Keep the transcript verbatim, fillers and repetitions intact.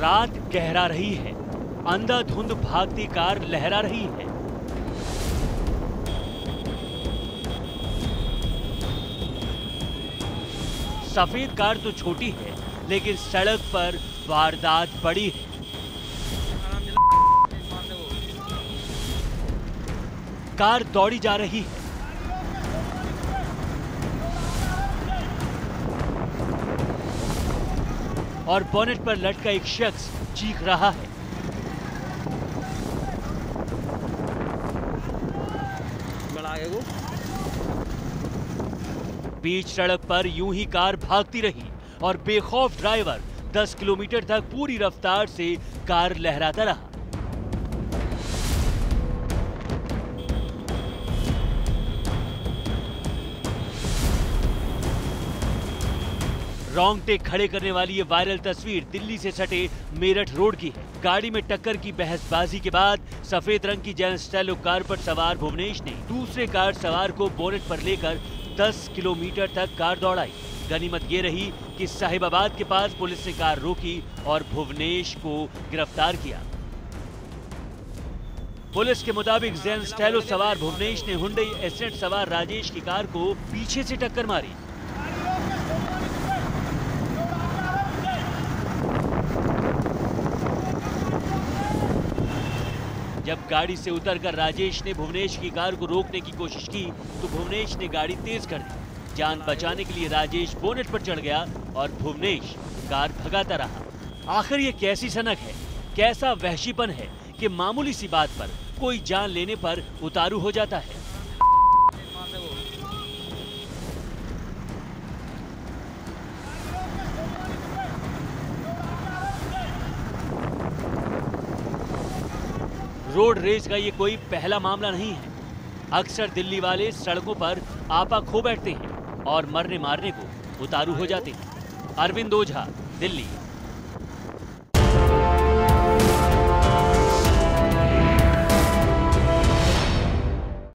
रात गहरा रही है, अंधाधुंध भागती कार लहरा रही है। सफेद कार तो छोटी है, लेकिन सड़क पर वारदात बड़ी है। कार दौड़ी जा रही है। और बोनेट पर लटका एक शख्स चीख रहा है। बीच सड़क पर यूं ही कार भागती रही और बेखौफ ड्राइवर दस किलोमीटर तक पूरी रफ्तार से कार लहराता रहा। रोंगटे खड़े करने वाली ये वायरल तस्वीर दिल्ली से सटे मेरठ रोड की है। गाड़ी में टक्कर की बहसबाजी के बाद सफेद रंग की जैन स्टेलो कार पर सवार भुवनेश ने दूसरे कार सवार को बोनेट पर लेकर दस किलोमीटर तक कार दौड़ाई। गनीमत ये रही कि साहिबाबाद के पास पुलिस ने कार रोकी और भुवनेश को गिरफ्तार किया। पुलिस के मुताबिक जैन स्टेलो सवार भुवनेश ने हुंडई एसेंट सवार राजेश की कार को पीछे से टक्कर मारी। जब गाड़ी से उतरकर राजेश ने भुवनेश की कार को रोकने की कोशिश की तो भुवनेश ने गाड़ी तेज कर दी। जान बचाने के लिए राजेश बोनेट पर चढ़ गया और भुवनेश कार भगाता रहा। आखिर ये कैसी सनक है, कैसा वहशीपन है कि मामूली सी बात पर कोई जान लेने पर उतारू हो जाता है। रोड रेस का ये कोई पहला मामला नहीं है। अक्सर दिल्ली वाले सड़कों पर आपा खो बैठते हैं और मरने मारने को उतारू हो जाते हैं। अरविंद ओझा, दिल्ली।